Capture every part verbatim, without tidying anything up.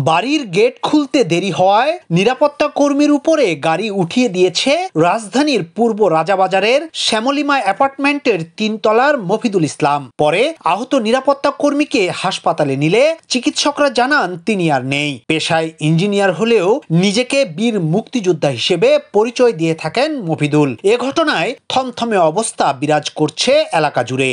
বাড়ির গেট খুলতে দেরি হওয়ায় নিরাপত্তা কর্মীর উপরে গাড়ি উঠিয়ে দিয়েছে রাজধানীর পূর্ব রাজাবাজারের শ্যামলিমা অ্যাপার্টমেন্টের তিনতলার মফিদুল ইসলাম। পরে আহত নিরাপত্তা কর্মীকে হাসপাতালে নিলে চিকিৎসকরা জানান তিনি আর নেই। পেশায় ইঞ্জিনিয়ার হলেও নিজেকে বীর মুক্তিযোদ্ধা হিসেবে পরিচয় দিয়ে থাকেন মফিদুল। এ ঘটনায় থমথমে অবস্থা বিরাজ করছে এলাকা জুড়ে।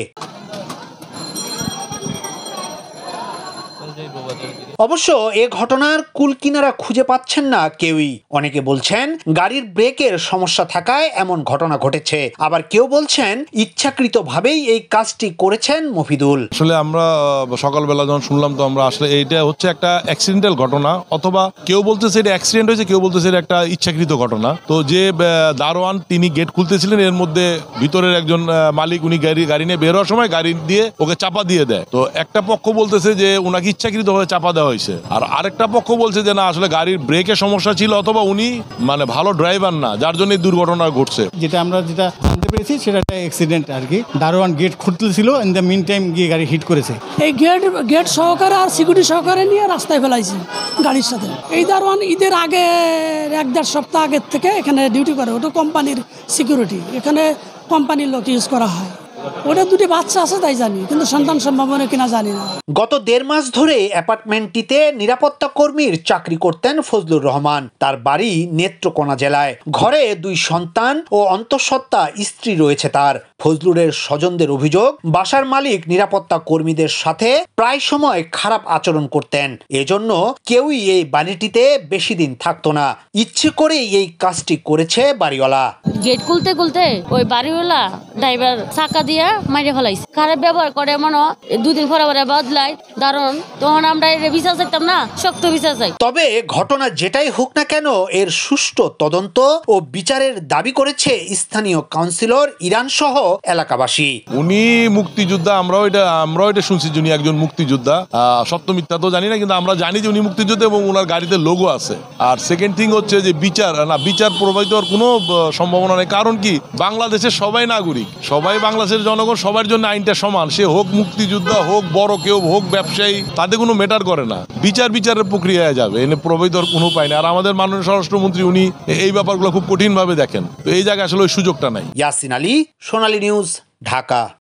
অবশ্য এ ঘটনার কুলকিনারা খুঁজে পাচ্ছেন না কেউই। অনেকে বলছেন গাড়ির ব্রেকের সমস্যা থাকায় এমন ঘটনা ঘটেছে, আবার কেউ বলছেন ইচ্ছাকৃতভাবেই এই কাজটি করেছেন মফিদুল। আসলে আমরা সকালবেলা যখন শুনলাম তো আমরা আসলে এইটা হচ্ছে একটা অ্যাক্সিডেন্টাল ঘটনা, অথবা কেউ বলতেছে এটা অ্যাক্সিডেন্ট হয়েছে, কেউ বলতেছে এটা একটা ইচ্ছাকৃত ঘটনা। তো যে দারোয়ান তিনি গেট খুলতেছিলেন, এর মধ্যে ভিতরের একজন মালিক উনি গাড়ি গাড়ি নিয়ে বের হওয়ার সময় গাড়ি দিয়ে ওকে চাপা দিয়ে দেয়। তো একটা পক্ষ বলতেছে যে ওনাকে ইচ্ছাকৃতভাবে চাপা দেওয়া হয়েছে, আর আরেকটা পক্ষ বলছে যে না, আসলে গাড়ির ব্রেকের সমস্যা ছিল, অথবা উনি মানে ভালো ড্রাইভার না, যার জন্য দুর্ঘটনা ঘটছে। যেটা আমরা যেটা জানতে পেরেছি সেটা একটা অ্যাক্সিডেন্ট আর কি। দারোয়ান গেট খুলতেছিল, ইন দ্য মিন টাইম গিয়ে গাড়ি হিট করেছে। এই গেট গেট সহকারে আর সিকিউরিটি সহকারে নিয়ে রাস্তায় ফেলাইছে গাড়ির সাথে। এই দারোয়ান ঈদের আগে এক দেড় সপ্তাহ আগের থেকে এখানে ডিউটি করে, ওটা কোম্পানির সিকিউরিটি, এখানে কোম্পানির লোক ইউজ করা হয়। ওটা দুটি বাচ্চা আছে তাই জানি, কিন্তু সন্তান সম্ভাবনা কিনা জানি না। গত দেড় মাস ধরে অ্যাপার্টমেন্টটিতে নিরাপত্তা কর্মীর চাকরি করতেন ফজলুর রহমান। তার বাড়ি নেত্রকোনা জেলায়। ঘরে দুই সন্তান ও অন্তঃসত্ত্বা স্ত্রী রয়েছে তার। ফজলুরের স্বজনদের অভিযোগ, বাসার মালিক নিরাপত্তা কর্মীদের সাথে প্রায় সময় খারাপ আচরণ করতেন। এজন্য কেউই এই বাড়িটিতে বেশি দিন থাকতো না। ইচ্ছে করেই এই কাজটি করেছে বাড়িওয়ালা। গেট খুলতে খুলতে ওই বাড়িওয়ালা ড্রাইভার চাকা দিয়া মাইরে ফেলাইছে। খারাপ ব্যবহার করে মনে দুদিন পরে পরে বদলায়, দারুণ। তখন আমরা বিচার চাইতাম না, শক্ত বিচার চাই। তবে ঘটনা যেটাই হোক না কেন, এর সুষ্ঠু তদন্ত ও বিচারের দাবি করেছে স্থানীয় কাউন্সিলর ইরান সহ এলাকাবাসী। উনি মুক্তিযোদ্ধা, আমরাও এটা আমরাও এটা শুনছি যে উনি একজন মুক্তিযোদ্ধা। সত্য মিথ্যা তো জানি না, কিন্তু আমরা জানি যে উনি মুক্তিযোদ্ধা এবং ওনার গাড়িতে লোগো আছে। আর সেকেন্ড থিং হচ্ছে যে বিচার না, বিচার প্রভাবিত হওয়ার কোনো সম্ভাবনা নেই। কারণ কি, বাংলাদেশের সবাই নাগরিক, সবাই বাংলাদেশের জনগণ, সবার জন্য আইনটা সমান। সে হোক মুক্তিযোদ্ধা, হোক বড় কেউ, হোক ব্যবসায়ী, তাতে কোনো ম্যাটার করে না। বিচার বিচারের প্রক্রিয়ায় যাবে, এনে প্রভাবিত হওয়ার কোনো উপায় নেই। আর আমাদের মাননীয় স্বরাষ্ট্রমন্ত্রী উনি এই ব্যাপারগুলো খুব কঠিনভাবে দেখেন। তো এই জায়গায় আসলে ওই সুযোগটা নাই। ইয়াসিন আলী, সোনালী নিউজ, ঢাকা।